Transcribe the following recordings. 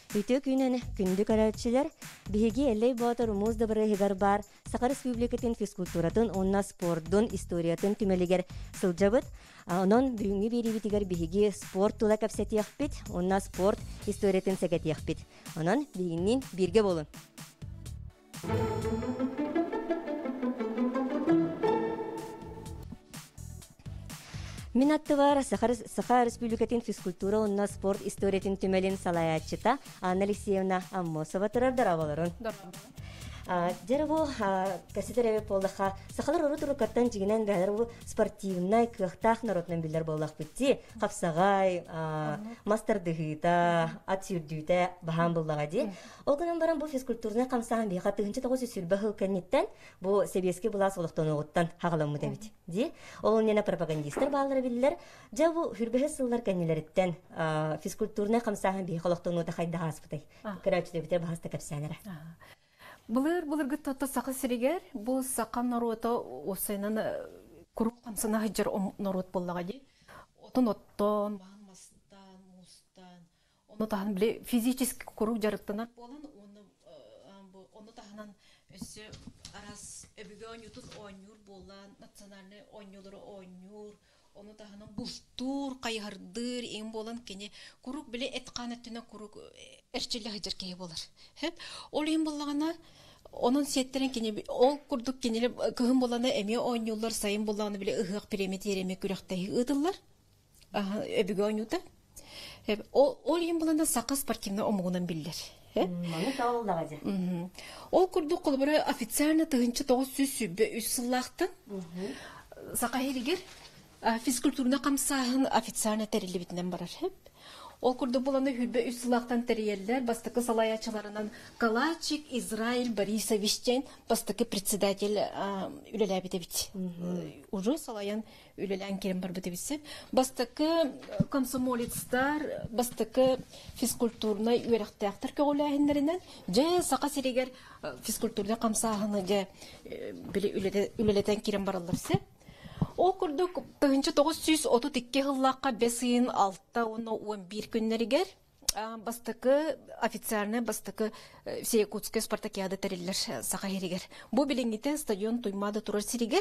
Ütü günün kündük araççılar bihigi elley boğatar umuzda bırıhıgar bar Sakar Respublikatın fiskulturatın onna sportun istoriyatın tümeliger sılcabıt. Onun büyüngü biri bitigar bihigi sport tula kapseti yakpit, onna sport istoriyatın seketi yakpit. Onun bihinin birge bolun. Min attıvar Sakar Respublikatın fiskультура онна спорт историятын түмелин салаячыта Анна Алексеевна Аммосова тұрардар аваларын. Жері бұл кәсетереве болдыға сақалар ұры тұры каттан жігінен бәлір бұл спортивнай кықтақ народынан білдер болдық бітті. Қапсағай, мастардығыта, ат сүрдүйті баған болдыға де. Ол күнін баран бұл физкультурына қамсаған бейқа тұғынчы тоғысы сүрбі хылканеттен бұл себеске бұла солықтан оғыттан хағаламы дәмет. Ол нені пропагандистер бағалары білдер. Жа бұл хүрбігі сыллар кәнелеріттен физкультурына қамсаған бейқа олықтан оғыта қайда ғаспытай. Көрәчі дөбітер бағаста кәпсәнері. Былыр гытта сақы сиригер, бұл сақан наруыта осайнан күріп қамсына ғыджар нарут боллаға де. Отын оттон, бағынмастан, мустан. Оны тағын біле физически күріп жарықтанар болан, оны тағынан өсі арас өбіге ойнютын ойнюр болан, национальный ойнюлары ойнюр. Onu da hanım bustur, kayhardır, en bolan kene kuruk bile et kanetine kuruk erçeli hıcır keye bolar. Hep ol en bolana onun setlerin kene ol kurduk keneli kıhım bolana eme oynuyorlar, sayın bolanı bile ıhık piramit yereme kürekteyi ıdırlar. Öbüge oynuyordu. Hep ol en bolana sakız sportivne omuğundan bilirler. Manu tağıl da gacı. Ol kurduk kolbara ofitsialna tığınçı toğuz süsü üç sıllaqtın. Sakahirigir. Физкультурна камсаһын официально терили битнен барар хеп. Ол курды буланы хүлбе үс сылактан тереллер, бастыкы салаячыларынан Калачик Израиль Борисовичтен бастыкы председатель үлелә бите бит. Уже салаян үлелән керем бар бите бит. Бастыкы комсомолецтар, бастыкы физкультурна үрәхтәхтер көгөләһеннәреннән же сака сирегер физкультурна камсаһыны же биле үлеләтән керем баралар се. O kurduk tığınçı 932 hıllaqqa 5 yıl 6-11 günleriger bastıkı ofitsialne bastıkı Yakutskaya Spartakiada teriller sakahiriger. Bu bilingiten stadion tuymada turar siriger.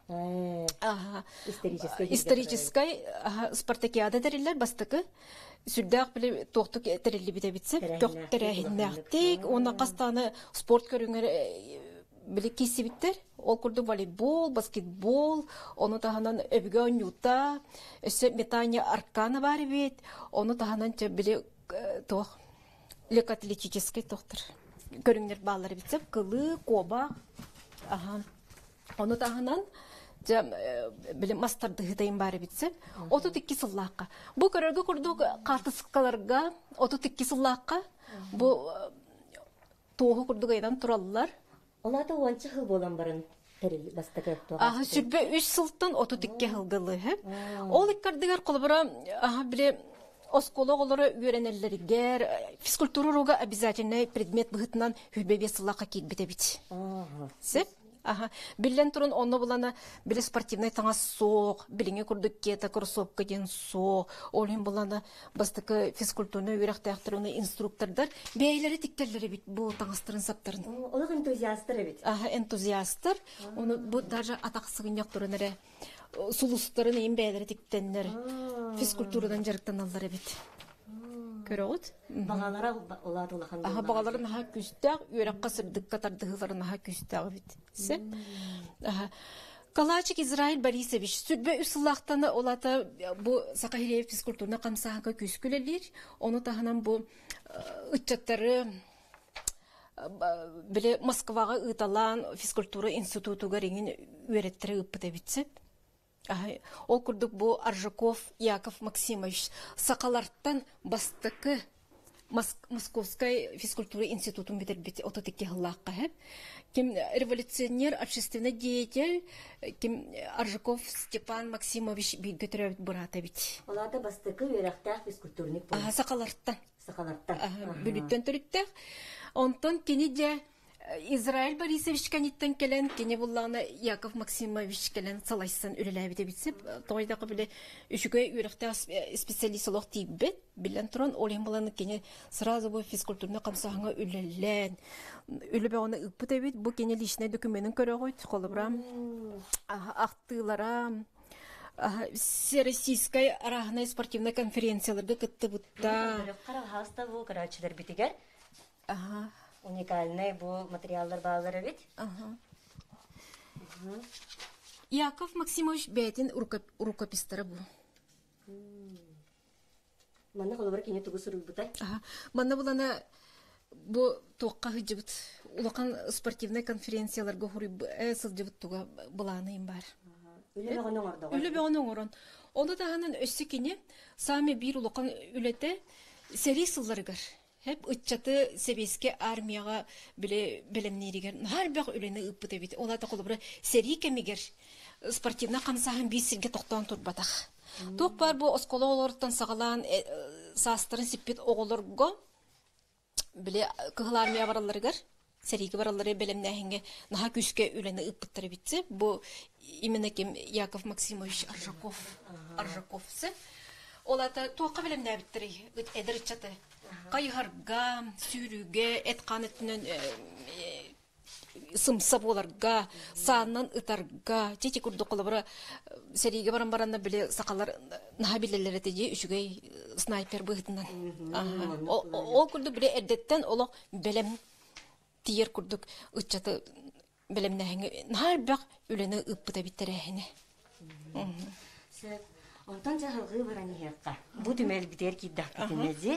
Историческая Spartakiada teriller bastıkı sürdaq bile toxtuk terilli bite bitse. Toxterəhinnəxtik, ona qastanı sport körüngər bile kisi bitter. Ol kurdu voleybol, basketbol, onu tahanan öbüge oynuta, metanya arkana var bit, onu tahanan bile toh lekatletikeskay tohtur. Körünler bağları bitsep, kılı, koba, onu tahanan bile mastardıhıdayım bari bitsep, 32 sıllıqqa. Bu körürge kurduk qartısıqalarga, 32 sıllıqqa, bu toğu kurduk aydan turallar. Ona da onca hıl bolan barın teril bastıkı. Sübbe 3 sılttan 32 hılgılı hep. Ol ikkardigar kolbara bile oskolo olara öğrenirleri ger, fizkulturu roga обязательно предмет быхытынан hübebe sıllıqqa kek bite bit. Sep? Билен турун онно булана биле спортивный таңа соқ, билеңе курдук кета кроссовка ден соқ, олин булана бастыкы физкультурны үйрәктәхтәруны инструктордар бәйләре тиктерләре бит бу таңастырын саптарын. Олар энтузиасттар бит. Энтузиасттар. Оны бу даже атаксыгын яктырынары сулустарын эң бәйләре тиктеннәр. Физкультурадан жарыктан аллар бит. Көрөт. Багалара олар улахан. Багалары наһа күстәк, үрәккә сырдык катардыгылары наһа күстәк бит. Се? Калачик Израиль Борисович сүрбе үсыллактаны олата бу Сакахиреев физкультурна камсаһага күскүлелер. Оны таһанан бу ыччаттары биле Москвага ыталан физкультура институтуга реңин үйрәттере ыппыта битсе. Ол курдук бу Аржаков Яков Максимович сакаларттан бастыкы Московской физкультура институтун битербит 32 хыллакка хеп. Ким революционер, общественный деятель, ким Аржаков Степан Максимович бигөтөрөбүт бурата бит. Оларда бастыкы үйрәктәх физкультурник бу. Сакаларттан. Сакаларттан. Бүлүттен төрүттәк. Онтон кини де Израиль Борисович каниттен келен, кене буллана Яков Максимович келен салайсан үлеләбите битсеп, тойдагы биле үшүгө үрәхтә специалист олох тибет, билен туран олен буланы кене сразу бу физкультурны камсаһыңа үлелән. Үлебе аны ыппыта бит, бу кене личный документын көрө койт, колыбрам. Актыларам. Всероссийская арахная спортивная конференцияларга кытты бутта. Кара хаста бу карачылар битигер. Ага. Уникальный бу материаллар баалары бит. Ага. Яков Максимович бәйтин рукопистары бу. Мана колобар кине тугу суру бутай. Ага. Мана булана бу тоққа хыжыбыт. Улақан спортивный конференцияларга хурып сылжыбыт туга буланыйым бар. Үлебе гана орда. Үлебе оның орын. Оны да ханын өссі кене сами бир улақан үлете сери сылларыгар. Hep ıççatı sebeske armiyaga bile bilimneriger. Har bak ölene ıppıta bit. Ola da kolubra seri kemiger. Sportivna kamsahan bir silge toktan turbatak. Tok var bu oskola olordan sağalan sastırın sippet oğulurgo. Bile kıhıl armiya varallarıgar. Serigi varalları bilimnehenge naha küske ölene ıppıtları bitse. Bu imene kim Yakov Maksimovich Arjakov'se. Ola da toqa bilimne bittiri. Eder ıççatı. Kayharga, sürüge, et kanetinin sımsap olarga, sağından ıtarga, çeçe kurdu kolabara serige baran bile sakallar naha bileler eteceği üçüge sniper bıhtından. O kurdu bile erdetten ola belem diğer kurduk ıççatı belem nehenge nahar bak ülene ıppıda bitterehine. Ondan halgı varani hekka. Bu tümel biter ki dakikinizi.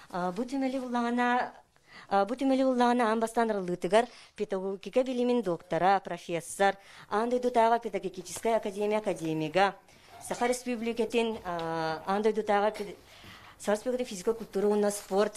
Bu tümeli ullağına ambastan rılıtıgar pedagogika bilimin doktora, professor, Андойдутага педагогическая академига, Саха Республикатын Андойдутага Саха физико-культурный спорт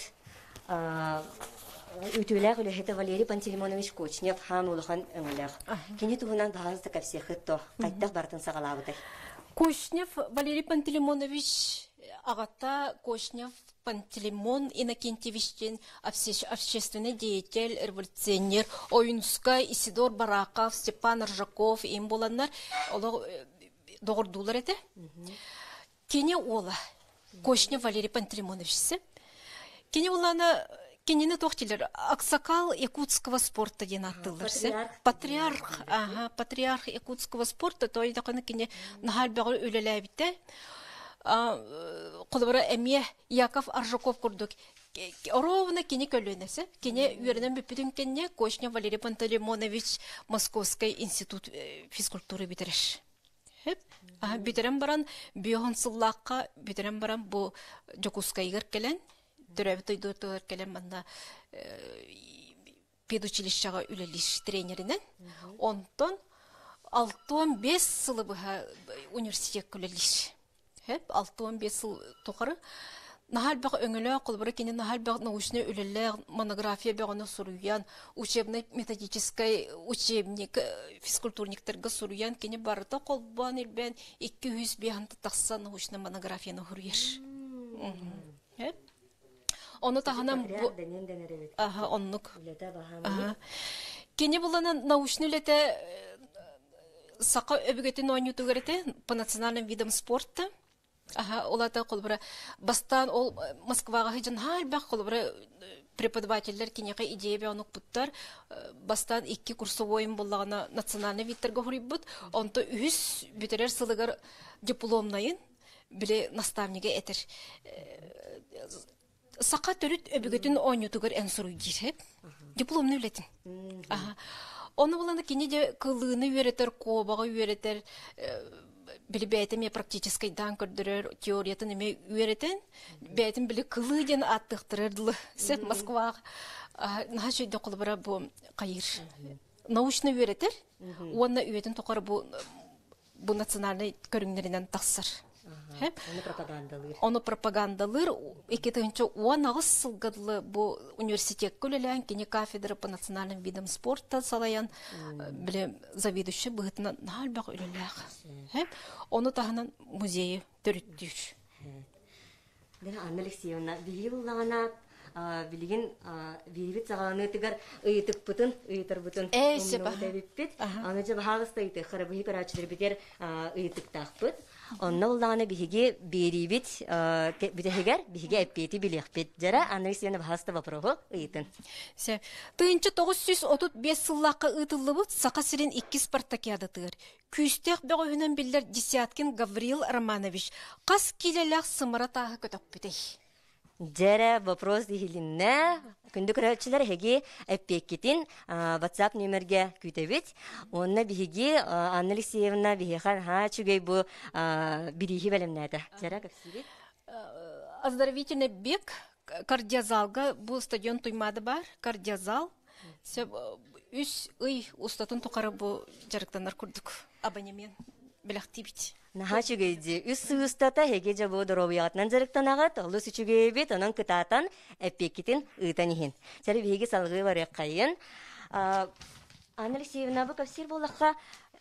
ütüler ülehete Valeri Pantelimonovich Kochnev ham uluhan öngülär. Kini tuhunan bazı kapsiyakıtto. Kayttaq bartın sağalabıday. Kochnev Valeri Pantelimonovich Агата Кошнев, Пантелеймон Иннокентьевичтен, общественный деятель, революционер, Оюнскай, Исидор Бараков, Степан Ржаков, им боланнар, олар doğurdular еді. Кене ола, Кошнев Валерий Пантелеймоновичсі. Кене оланы, кенені тоқтелер, Аксакал якутского спорта ден аттылырсы. Патриарх якутского спорта, то едақаны кене нахал бәғыл өлелі бітті. Қолыбыра әмие Яков Аржаков күрдік. Ровно кене көлінесі. Кене үйерінен бүппідің кене Кошнев Валерий Пантелеймонович Московский институт физкультуры бітіріш. Бітірен баран биоғансыллаққа, бітірен баран бұл Жокускайгер келен, түрәбі тойдыртығыр келен банда педучилищаға үлеліш тренерінен. Онтон 6-5 сылы бұға университет күлеліш. 6-15 жыл тоқары. Нахал бақ өңілі қолбыры кені нахал бақ научный үлілі монография бәғыны сұруян, учебный методический учебник, физкультурниктергі сұруян кені барыта қолбан елбен 200 бейханты тақса научный монографияны ғырыеш. Оны тағынан бұл... Оннық. Кені бұлынан научный үлеті сақа өбігетін ойнюту көреті по национальным видам спорта. Олата қолбыра бастан ол Москваға хыжын хал бақ қолбыра преподавательдер кенеқе идея бәуінік бұттар бастан 2 курсовой болағына национальный видтерге хұрып бұд. Онты үз бүтерер сылығыр дипломнайын біле наставниге әтір. Сақа түріт өбігетін ойнютугар ән сұру дейір. Дипломны өлетін. Оны боланы кене де қылыны өретер, қобаға өретер, білі бәйтім практическай дан көрдірер, теориятын еме өретен, бәйтім білі қылы ден аттықтырырдылы. Сәп Москваға наға жүйді қолыбыра бұл қайыр. Научны өретер, оны өретен тоқары бұл национальный көріңдерінен тақсыр. Оны пропагандалыр. Екетінші оған ағыз сылғадылы бұл университет көлелен, кене кафедра по национальным видам спорта салаян, біле заведуші бұғытына нағал бақ өлеләғі. Оны тағынан музейі түріттүйш. Анна Алексеевна, бейі болағына билигин бирбит сагаанытыгар ыйтыкпытын ыйтырбытын Сепа. биппит аны же бахалыстайты харабыхи карачылар битер ыйтыктакпыт онно улдаганы биһиги берибит битехигер биһиги эппети билехпит жара анрисиена бахаста вопрогу ыйтын Се. Тыынчы 935 сыллаққа ытыллыбыт сақа сирен 2 спартакиада тыыр. Күстек бөгөһүнөн биллер Десяткин Гавриил Романович қас килелек сымыра тағы көтөк бүтей. Жара вопрос дихилинне күндү көрөчүлөр хеги эппеккитин WhatsApp номерге күтөбүт. Онна биһиги Анна Алексеевна биһихан чугей бу бирихи белемнәдә. Жара капсибит. Оздоровительный бег кардиозалга бу стадион туймады бар, кардиозал. Сөп үс устатын тукары бу жарыктанар курдук. Абонемент белактибит. Наха чугейди үс-үстата хеге жабу доробиятнан жарыктанагат, олус чугейбит, онон кытаатан эппеккитин ыйтанихин. Жары биһиги салгы бар яккайын. Анна Алексеевна бу капсир болакка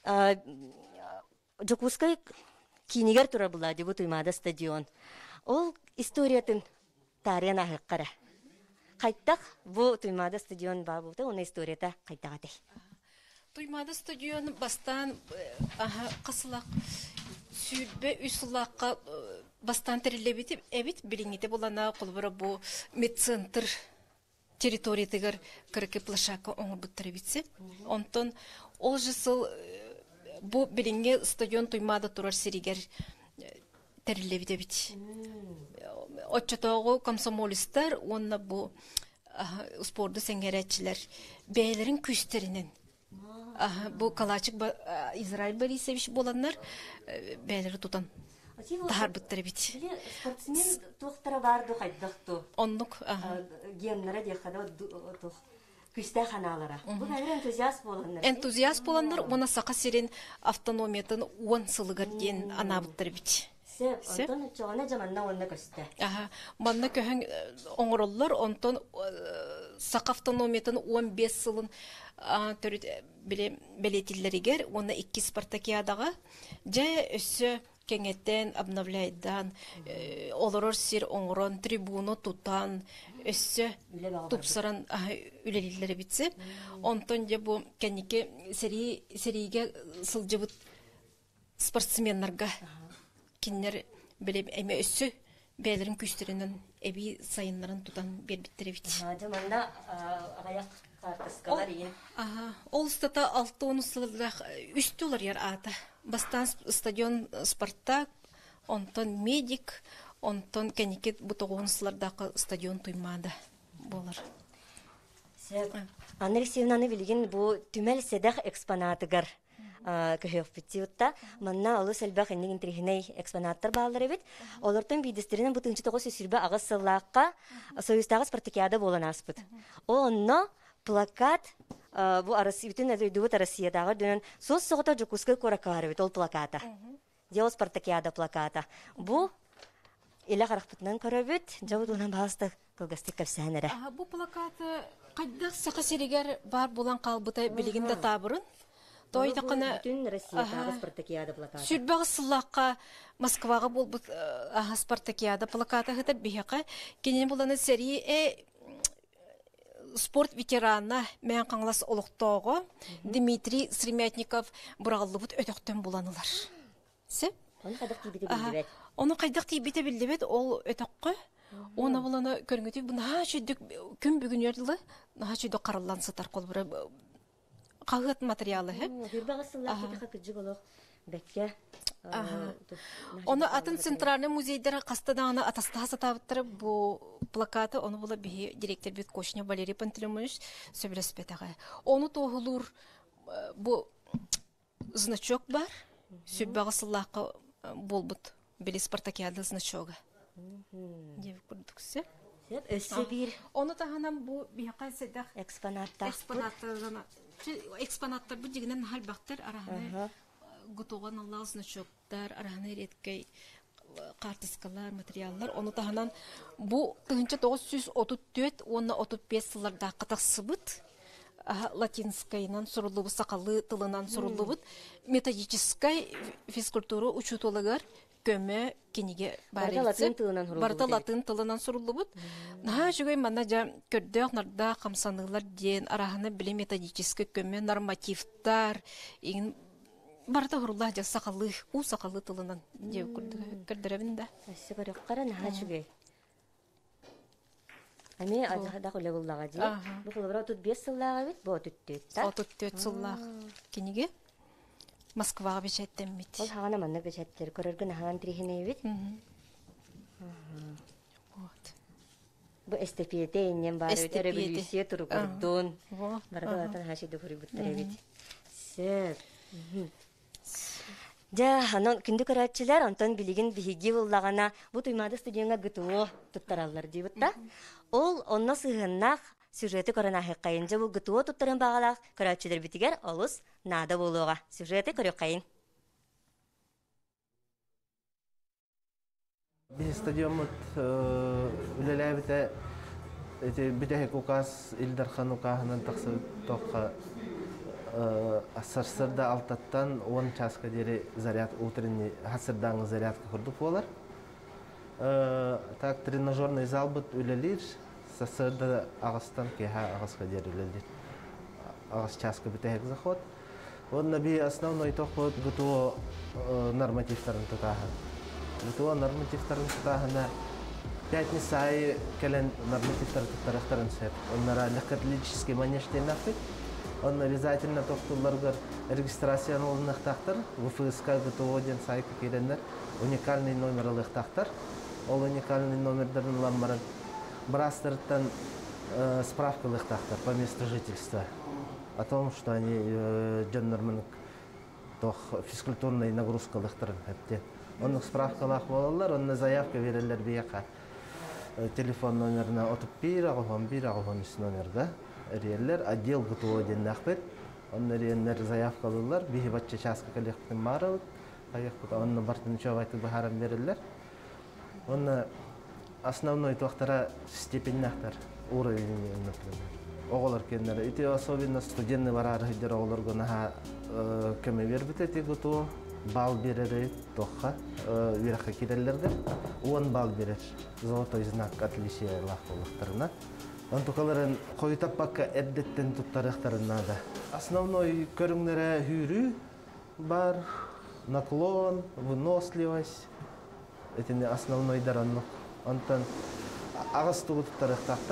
Жокускай кинигер тура була дебу туймада стадион. Ол историятын тарихына хаккара. Кайттак бу туймада стадион бар булды, оны историята кайттагатый. Туймада стадион бастан кысылак сүрбе үсулакка бастан терилебит эбит билиңите булана колбора бу медцентр территориятыгар кыркы плашака оңор буттырыбитсе. Онтон ол жысыл бу билиңге стадион туймада турар сиригер терилебит эбит. Отчотогу комсомолисттар онна бу спорду сеңгеречилер бейлерин күстеринен бу калачык Израиль Борисович боланнар бейлери тутан тахар буттары бит. Спортсмен туктара барды кайдыкту. Оннук геннера дехада күстә ханалара. Бу бәлер энтузиаст боланнар. Энтузиаст боланнар она сака сирен автономиятын 10 сылыгар ден ана буттары бит. Онтон чоғана жаманна онна көсті. Манна көһөн оңороллар, онтон сақа автономиятын 15 сылын белетиллеригер, онна 2 спартакиадаға, жа өссі кеңеттен, обновляйдан, олорор сир оңорон, трибуну тутан, өссі тупсаран үлелиллері бітсе. Онтон жа бұ кәнеке сериге сылжыбыт спортсменларға кинер билеп эме өссө бәлерин күстеринен эби сайыннарын тутан бербиттер бит. Жаманда аяк картыскалар ин. Ол стата 6-10 сылда үстүлөр яр ата. Бастан стадион Спартак, онтон медик, онтон кенекет бу 9 сылдагы стадион туймада болар. Анна Алексеевнаны билген бу түмел седах экспонатыгар. Көһөппүттүтта манна олус элбах эннин интерихиней экспонаттар баалар эбит. Олортон бидистеринен бу тынчы тогус сүрбө агыс сыллаакка союздагы спартакиада болан аспыт. Онно плакат бу Россия бүтүн өйдүбүт Россиядагы дөнөн сос согото жокускай коракары бит ол плаката. Дел спартакиада плаката. Бу эле каракпытынан көрөбүт, жабудунан баасты кылгастык капсанара. Бу плакаты кайда сака серигер бар болан калбыта билигинде табырын. Тойда кына бүтүн Россиядагы спартакиада плакаты. Сүрбөгө сыллакка Москвага болбут спартакиада плакаты хытыр бияка кенен буланы серия спорт ветераны мен каңлас олуктоого Дмитрий Сремятников бураллыбыт өтөктөн буланылар. Се? Оны кайдак тийбите билдебет ол өтөккө. Оны буланы көргөтү буна шүдүк күн бүгүн ярдылы. Наха шүдүк караллан сатар колбура кагыт материалы хеп. Оны атын центральный музейдер кастаданы атаста сатабыттыр бу плакаты, оны була бии директор бит Кошня Валерий Пантелеймонович сөбілеспетаға. Оны тоғылур бу значок бар, сөббағы сыллаққа болбыт бели спартакиады значогы. Деві көрдіксі? Оны тағанам бу бияқай седақ экспонаттар бу дегенен халбақтар арағаны гутуган Аллах значоктар, арағаны редкей картыскалар, материаллар. Оны тағанан бу 1934, оны 35 сылларда қытақсыбыт, латинскайынан сурулубы, сақалы тылынан сурулубыт, методическай физкультуру учутологар көмө киниге Барда латын тылынан суруллубут. Барда латын тылынан суруллубут. Наха жүгөй мана жа көрдөк нарда камсанылар ден араханы билим методический көмө нормативтар ин барда хурулла жа сакалы у сакалы тылынан же көрдөрөбүн да. Ассы көрөккара наха жүгөй. Ами ажада колегуллага ди. Бу колбара тут 5 сыллага бит, бу түттүт та. О түттүт сыллаг киниге Москвага бечеттен бит. Ол хагана манна бечеттер көрөргөн хаган трихине бит. Вот. Бу эстепиете иннен бар өтө революция туру көрдөн. Барда латын хашиды көрүбүттөр бит. Сеп. Ja, анан күндү көрәтчиләр Антон билигин биһиги буллагана бу туймада студияңа гытоо туттараллар дибитта. Ол онна сыгыннак сюжеты көрәнә хакыйынча бу гытоо туттарын багалак көрәтчиләр битигәр алыс нада булуга. Сюжеты көрәкәйин. Би стадионмут үлеләбите битәһе указ Илдархан укаһынан тахсы тоққа Асарсырда алтаттан 10 часка дери заряд утренний хасырдаңы зарядка курдук болар. Так тренажерный зал бут үлелир, сасырда агыстан кеха агыска дери үлелир. Агыс часка битәһек заход. Онна би основной тохот гутуо нормативтарын тутаха. Гутуо нормативтарын тутахана пятница ай келен нормативтар тутарахтарын сеп. Оннара легкоатлетический манеж тенахтык. Он обязательно тоқтуларга регистрацияны олынық тақтар, ВФСК ГТО ден сайқы керенler уникальный номер алық тақтар. Ол уникальный номердерін ламмарын брастырыттан справкалық тақтар по месту жительства. О том, что они дженнермінік физкультурный нагрузкалықтарын әпте. Оның справкалақ болалар, оның заявка верелер бияқа. Телефон номеріне отып бір, ағылған номерға. Риеллер отдел ГТО деннахпет. Он риеллер заявкалылар, биһи бачча часка коллективтен маралык. Аяқпыт онны бартын чавайты бахарам берелер. Он основной тоқтара степеннахтар уровень, например. Оғылар кеннер. Ити особенно студентный барар хидер оғылар гынаха көмө бербит эти ГТО. Бал берери тоққа вираққа киреллердер. 10 бал берер. Золотой знак отличия лахтылықтарына. Он тукаларын койтап бакка эддеттен туттарыктарынада. Основной көрүңнөрө хүрүү бар, наклон, выносливость. Этини основной даранлык. Онтон агыс туттарыктактар.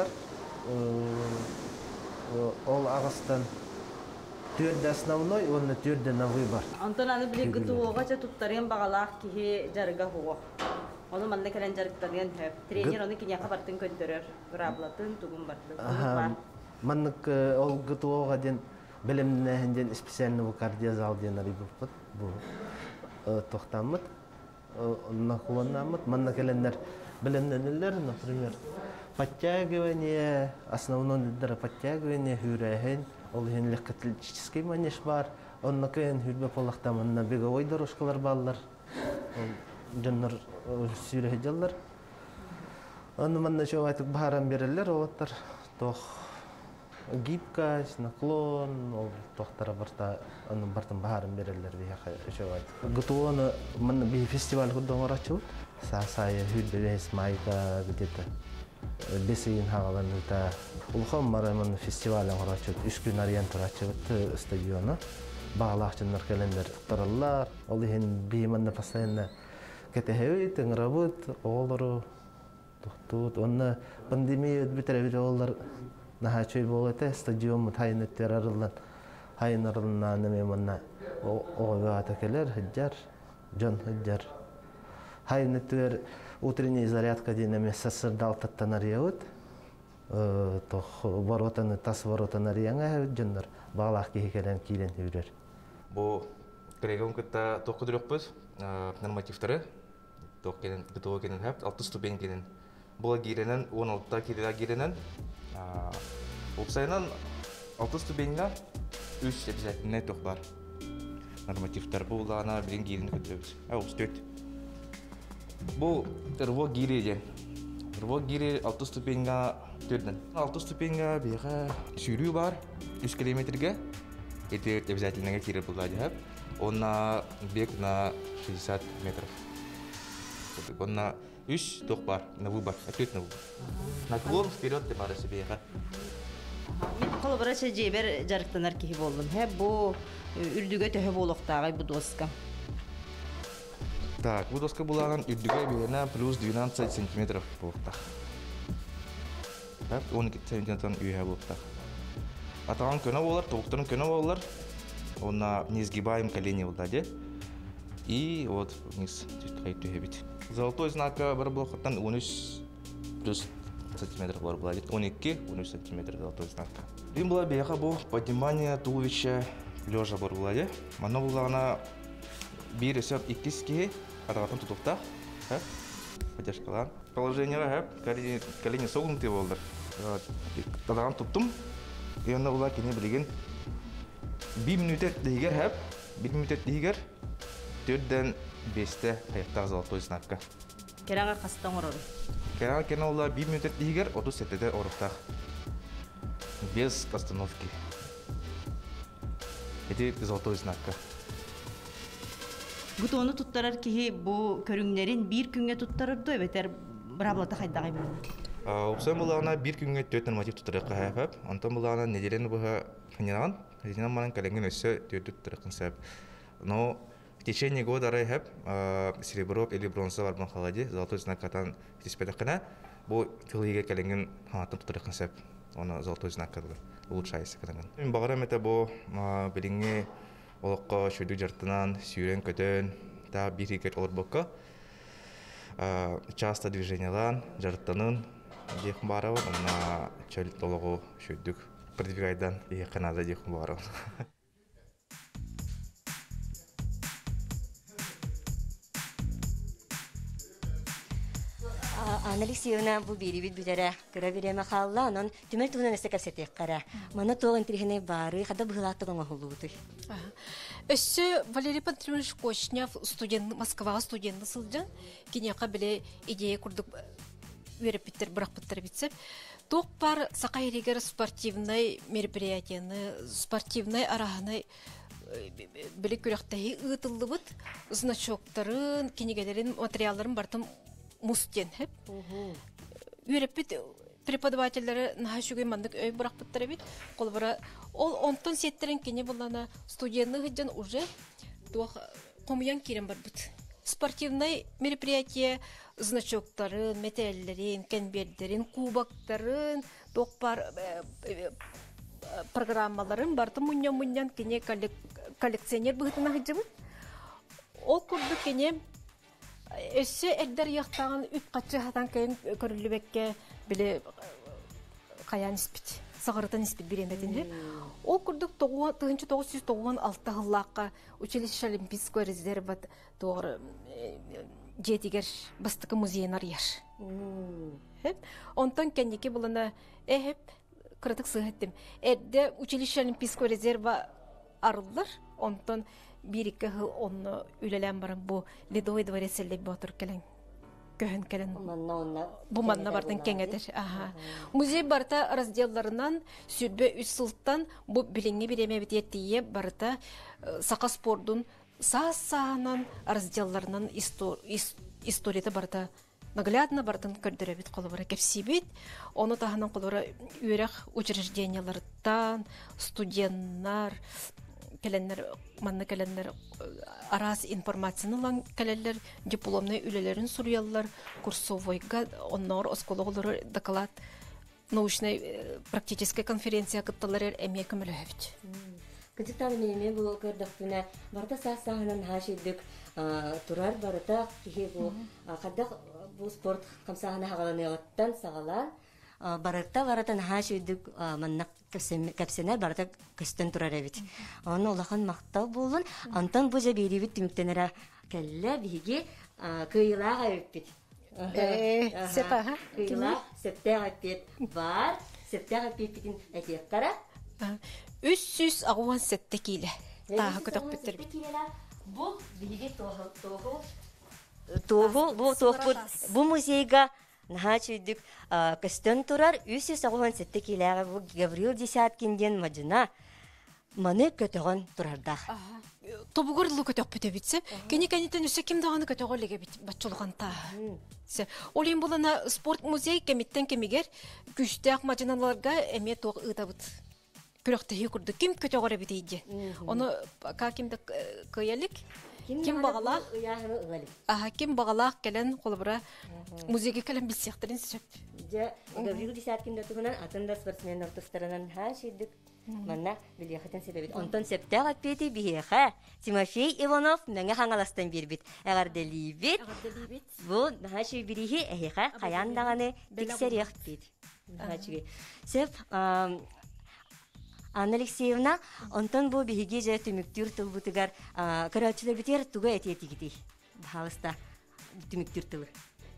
Ол агыстан төрдө основной, оны төрдө на выбор. Антон аны биле гытууга же туттарын багалаак кихи жарга хуго. Onu manna kelen jarıktarıyan hep. Trener onu kinya kabartın köndürür. Grablatın, tuğum bartın. Mannak ol gıtuoğa den bilimnehenden spesialni bu kardiyazal den aribuput. Bu toxtamıt. Наклонамыт. Манна келенler bilimlenirler. Например, подтягивание, основной дара подтягивание, хүрәһен. Ол ген легкоатлетический манеж бар. Онна кен хүрбе полахтамынна беговой дорожкалар баллар. Жаннар сүйрәһәҗәлләр. Аны манна шовайтык бахарам берелер, олаттар тох гибкость, наклон, ол тохтара барта, аны бартын бахарам берелер бияха шовайтык. ГТОны манна би фестиваль худдан арачу, сая хүлбелес майка где-то бесейин хагаланута. Улхам мара манна фестиваль арачу, 3 күн арыян турачу стадионы. Баглахчыннар келендер туктараллар. Ол ген би манна постоянно кетехевит, ыңрабыт, оғылыру, тұқтуыт. Онна пандемия өтбітірі олар наға чөй болыты, стадион хайын өттер арылан, хайын арылынан немен манна оғыға атакелер, хыджар, жон хыджар. Хайын өттер утренний зарядка дейнеме сасырда алтаттан арияуыт, воротаны, тас воротаны арияңа әуіт жондар, бағалақ кейкелен кейлен үйрер. Бұл көреген күтті тоқы дүрекпіз, нормативтары, ГТО кенен хәп, 6 ступень кенен. Бұл гиренен, 16-та кирила гиренен, опсайынан 6 ступеньға 3 обязательный тоқ бар. Нормативтар бұл ана білен гирені көтіребіз. Опс 4. Бұл рывок гири ден. Рывок гири 6 ступеньға 4-ден. 6 ступеньға бейға сүйрүү бар, 3 километрге. Это обязательно кири бұл ады хәп. Он на бег на 60 метров. курдук. Онна үс тох бар, на выбор, ответ на выбор. Наклон вперед ты бары себе. Мен колобара жебер жарыктанар кихи болдум. Бу үрдүгө төһө болохтагы бу доска. Так, бу доска булаган үрдүгө бирена плюс 12 сантиметров болуктак. Так, 12 сантиметрдан үйө болуктак. Атаган көнө болар, токтун көнө болар. Онна несгибаем колени болдаде. И вот вниз чуть кайту бит. Золотой знак бар блоктан 13 плюс сантиметров бар болады. 12-13 сантиметров золотой знак. Им была бега бу поднимание туловища лежа бар болады. Мана булагана бир эсеп 2 атаган тутукта. Поддержкалар. Положение колени согнутые болдар. Атаган туттум. И онна була кене билген 1 минут дегер хап, 1 минут дегер 4-ден 5-те аяктагы золотой знакка. Керага кастан орор. Керага кене ула 1 минут дегер 37-те ороктак. Без остановки. Это золотой знакка. Бутону туттарар кихи бу көрүңнерин бир күнгө туттарырды бетер браблата хайдагай билем. Опсан булана 1 күнгө 4 норматив туттаракка хап. Антон булана неделени буга финиран. Хазинан манан каленген өссө 4 туттараккын сап. Но в течение года райхаб серебро или бронза бар халади золотой знак катан тиспедакына бу филиге каленген хатан туттараккын сап. Оны золотой знак кадылы улучшайсы каленген. Мен багарам это бу билинге олокко шөдү жартынан сүйрен көтөн та биригер олорбокко часто движениялан жартанын дехм барабы на чөл тологу шөдүк продвигайдан и канада дехм барабы. Алексеевна бу бирибит бүтере кыра биреме халла анан түмөр тугунан эсте капсетек кара. Мана тогын тирихине бары хада быгылаттыгын охулуутуй. Өссө Валерий Пантелеевич Кочнев студент Москвага студентны сылжан киняка биле идея курдук верепиттер бракпыттар битсеп ток бар сакайригер спортивный мероприятияны спортивный араханы биле күрәктәһи ытыллыбыт значоктарын кинегелерин материалларын бартым мустен хеп. Верепит преподавательлары нахашугай мандык өй бракпыттар бит колбара ол онтон сеттерин кине булана студентны хыджан уже тох комуян кирен бар бит. Спортивный мероприятие значоктарын, металлерин, кенбердерин, кубактарын, токпар программаларын барды муньян кине коллекционер быгытына хыджабыт. Ол курду кине өссө эрдер яктаган үп качы хатан кайын көрүлүбекке биле каян испит. Сагыртан испит биремедин. Ол курдук 1996 жыллакка училище Олимпийского резерва тоғыр жетигер бастыкы музейнар яр. Онтон кеннеке булана кырытык сыгыттым. Эдде училище Олимпийского резерва арылдар. Онтон бир-2 жыл онны үлелен барын бу Ледовый дворец элдеп батыр келен. Көхін келен. Бу манна бартын кеңедер. Музей барта разделларынан сүрбе 3 сылттан бу билинге биреме битеттие барта сака спордун саас-саанан разделларынан историята барта наглядно бартын көрдөрөбүт колубара кепсибит. Оны таханан колубара үйрек учреждениялардан студенттар келенлер манна келенлер арас информацияны келелер дипломный үлелерин суруялар курсовойга оннор оскологолор доклад научной практической конференция кытталар эме көмөлөбүт. Кытыктан менен бул көрдөктүнө барда саасаанын хашидик турар барда кихи бу кадак бу спорт камсаана хагаланыгыттан сагалан барыкта баратан хашидик маннак кепсенер барда көстөн турар эбит. Аны улахан мактау болун антан бу жабирибит түмүктенера келле биги кыйлага өппит. Сепаха кыйла септега пет бар септега петин этеккара 367 киле. Тағы көтөк беттер бит. Бу биги бу музейга нахачыдык көстөн турар 367 килега бу Гаврил Десяткинден Мадина маны көтөгөн турарда. тобугор лу көтөк бүтө битсе. Кени кенитен үсө ким даганы көтөгө леге бит баччулганта. Се олин булана спорт музей кемиттен кемигер күчтәк машиналарга эме тог ытабыт. Күрөктө хикурду ким көтөгө бит ийди. Оны какимде көялик ким багалак ким багалак келен колбура музейге келен билсектерин сөп. Же Гаврил Десяткин датугунан атында спортсмендер тустарынан ха шийдик. Манна билияхатын себебит. Онтон септег атпети бихеха. Тимофей Иванов меңе хаңаластан бирбит. Әгәрделибит. Бу ха ший бирихи эхеха каяндаганы тексерек бит. Хачыгы. Сеп Анна Алексеевна, онтон бу биһиги же түмүктүр тылбытыгар карачылар битер туга этиетигити. Халыста түмүктүр тылы.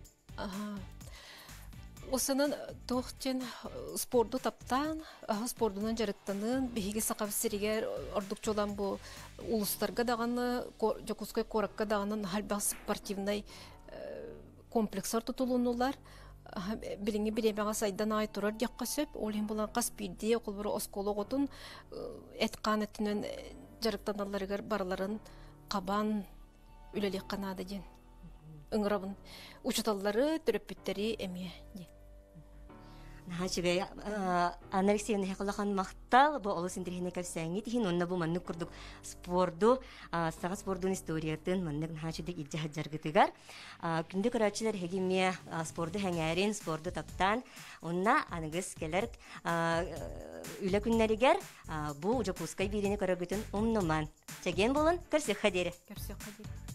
Осанын тоқтен спорду таптан, спордунан жарыттанын, биһиги сақап сиригер ордукчолан бу улустарга даганы, жокускай коракка даганы халбас спортивный комплекслар тутулунулар. Билинги биремега сайдан ай турар дякка сөп, олин булан кас бирди, окулбуру оскологотун эткан этинен жарыктаналарыгар барларын кабан үлелек канады ден. Ыңырабын учуталлары төрөппүттери эме ден. Хачыгай Анна Алексеевна хакылахан мактал бу олус интерхине капсаңи тихин онна бу манны курдук спорду сага спордун историятын манны хачыдык ижа хаджаргытыгар күндү карачылар хегиме спорду хәңәрин спорду таптан онна аныгыз келер үле күннәригер бу жокускай бирине карагытын умнуман чеген болун көрсөк хадере